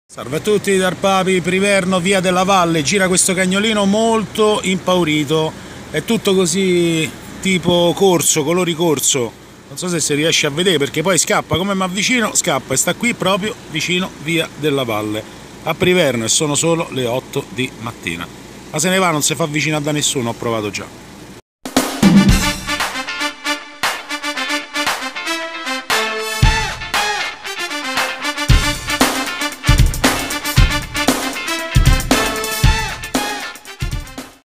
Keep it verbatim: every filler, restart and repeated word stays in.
Salve a tutti dal Papi Priverno, via della Valle. Gira questo cagnolino molto impaurito, è tutto così tipo corso, colori corso. Non so se si riesce a vedere perché poi scappa, come mi avvicino scappa e sta qui proprio vicino via della Valle a Priverno e sono solo le otto di mattina. Ma se ne va, non si fa avvicinare da nessuno, ho provato già.